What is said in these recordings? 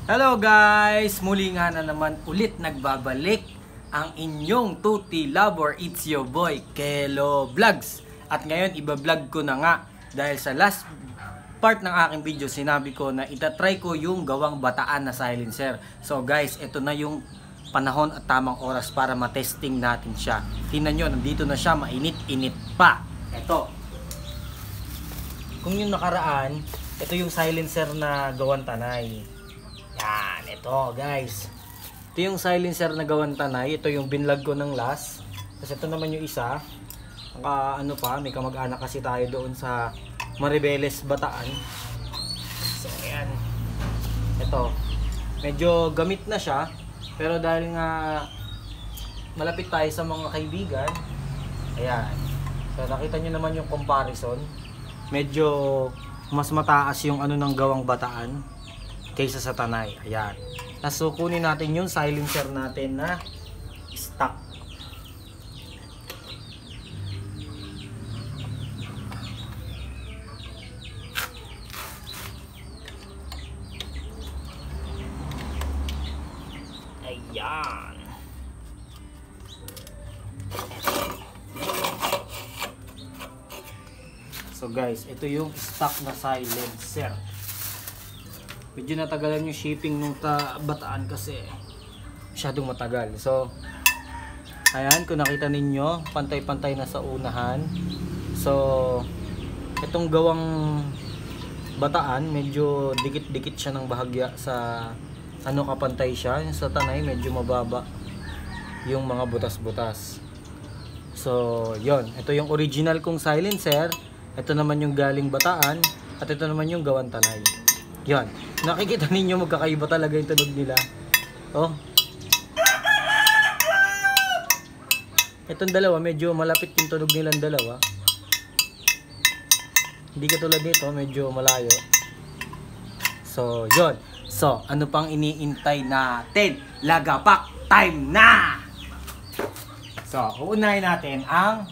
Hello guys! Muli nga na naman ulit nagbabalik ang inyong tuti lover. It's your boy, Kelo Vlogs. At ngayon, iba-vlog ko na nga dahil sa last part ng aking video, sinabi ko na itatry ko yung gawang Bataan na silencer. So guys, ito na yung panahon at tamang oras para matesting natin siya. Tingnan nyo, nandito na siya, mainit-init pa. Ito. Kung yung nakaraan, ito yung silencer na gawang Tanay. Yan, ito guys. Ito yung silencer na gawang Tanay. Ito yung binlog ko ng last. Kasi ito naman yung isa. Ano pa, may kamag-anak kasi tayo doon sa Maribeles, Bataan. So ayan. Ito. Medyo gamit na siya. Pero dahil nga malapit tayo sa mga kaibigan. Ayan. So nakita nyo naman yung comparison. Medyo mas mataas yung ano ng gawang Bataan kaysa sa Tanay. Ayan. So kunin natin yung silencer natin na stock. Ayan. So guys, ito yung stock na silencer. Medyo natagalan yung shipping nung Bataan kasi masyadong matagal. So ayan, kung nakita ninyo, pantay-pantay na sa unahan. So itong gawang Bataan, medyo dikit-dikit siya ng bahagya sa ano, kapantay siya. Sa Tanay medyo mababa yung mga butas-butas. So yon, ito yung original kong silencer. Ito naman yung galing Bataan. At ito naman yung gawang Tanay. Yan. Nakikita ninyo magkakaiba talaga yung tunog nila. Oh. Itong dalawa, medyo malapit yung tunog nilang dalawa. Hindi katulad nito, medyo malayo. So, yun. So, ano pang iniintay natin? Lagapak time na! So, uunahin natin ang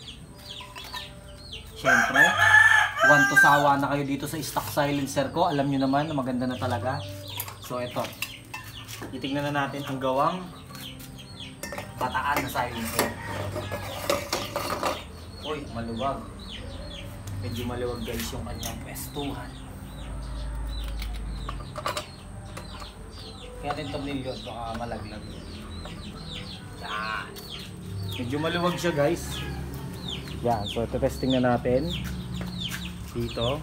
syempre, one to sawa na kayo dito sa stock silencer ko. Alam nyo naman na maganda na talaga. So ito, itignan na natin ang gawang Bataan na silencer. Uy, maluwag. Medyo maluwag guys yung kanyang pwestuhan. Kaya natin tumilyon, baka malaglag. Yan. Medyo maluwag siya guys. Yan, so ito testing na natin dito.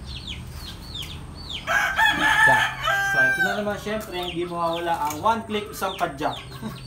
Yan. So ito na naman, syempre hindi mawawala ang one click isang padyak.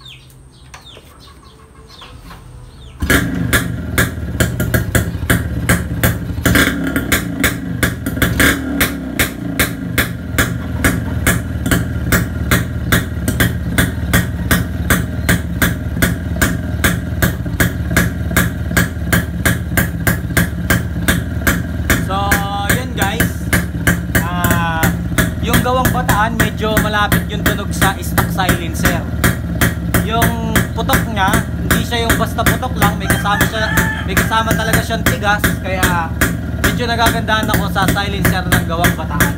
Gawang Bataan, medyo malapit yung tunog sa stock silencer. Yung putok niya, hindi siya yung basta putok lang, may kasama talaga siyang tigas, kaya medyo nagagandahan ako sa silencer ng gawang Bataan.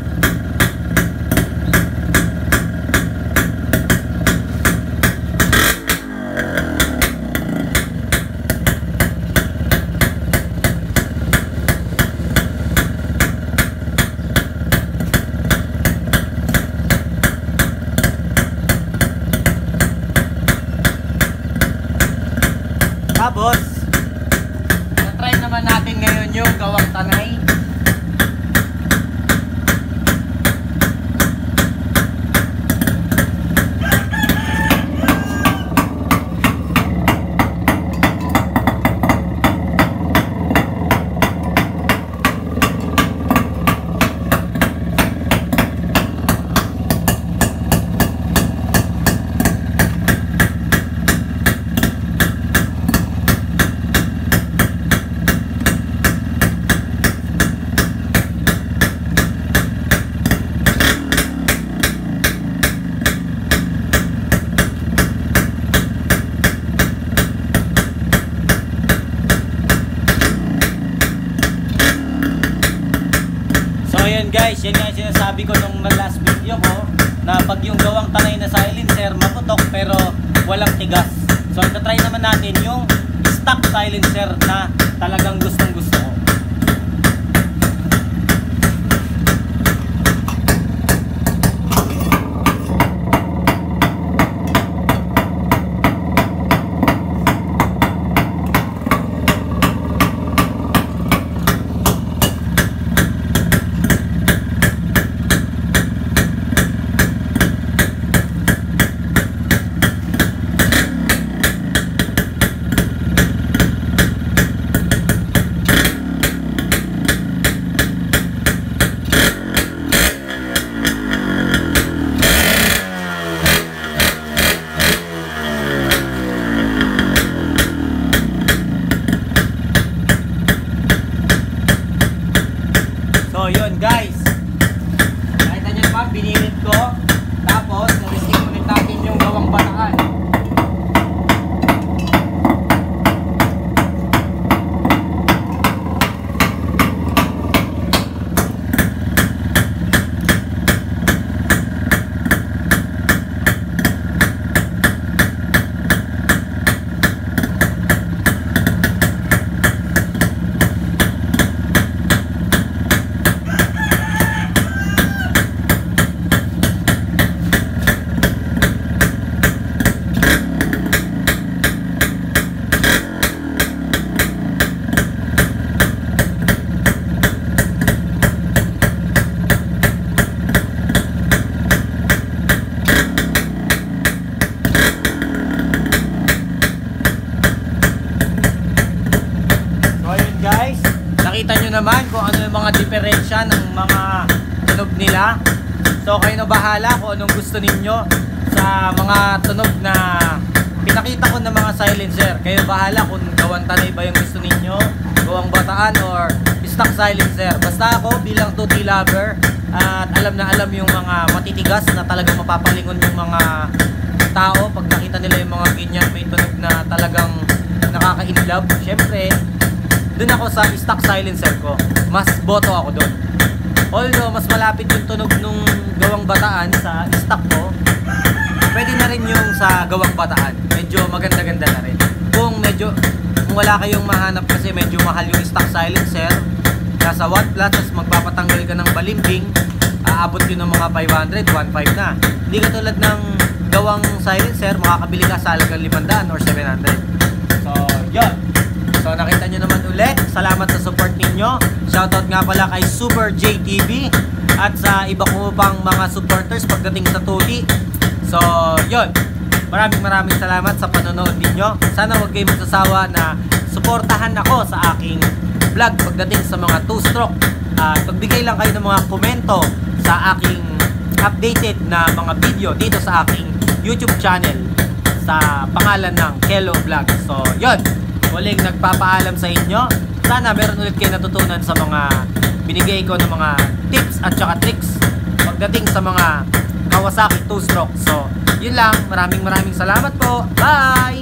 Tapos, na-try naman natin ngayon yung gawang Tanay. guys, yan nga yung sinasabi ko nung last video ko. na pag yung gawang Tanay na silencer maputok pero walang tigas. So ito-try naman natin yung stock silencer na talagang gustong gusto ko. So yun guys, nakita nyo naman, binilit ko. Tapos, naristing ulit natin yung gawang Bataan. Guys, nakita nyo naman kung ano yung mga diferensya ng mga tunog nila. So kayo na bahala kung anong gusto ninyo sa mga tunog na pinakita ko ng mga silencer. Kayo bahala kung gawang Tanay ba yung gusto ninyo, gawang Bataan or stock silencer. Basta ako bilang tutti lover at alam na alam yung mga matitigas na talagang mapapalingon yung mga tao pag nakita nila yung mga ganyan may tunog na talagang nakaka-inlove. Syempre doon ako sa stock silencer ko, mas boto ako doon. Although mas malapit yung tunog nung gawang Bataan sa stock ko, pwede na rin yung sa gawang Bataan. Medyo maganda-ganda na rin. Kung wala kayong mahanap kasi medyo mahal yung stock silencer, nasa 1 plus, tapos magpapatanggal ka ng balimbing, aabot yun ng mga 500, 1.5 na. Hindi katulad ng gawang silencer, makakabili ka sa halagang 500 or 700. So, yun. So nakita nyo naman ulit, salamat sa support ninyo. Shoutout nga pala kay Super JTV at sa iba ko pang mga supporters pagdating sa tuti. So yun, maraming salamat sa panonood ninyo. Sana huwag kayo magsasawa na suportahan ako sa aking vlog pagdating sa mga 2-stroke. Pagbigay lang kayo ng mga komento sa aking updated na mga video dito sa aking YouTube channel sa pangalan ng Kelo Vlog. So yun, muling nagpapaalam sa inyo. Sana meron ulit kayo natutunan sa mga binigay ko ng mga tips at saka tricks pagdating sa mga Kawasaki 2-stroke. So, yun lang. Maraming salamat po. Bye!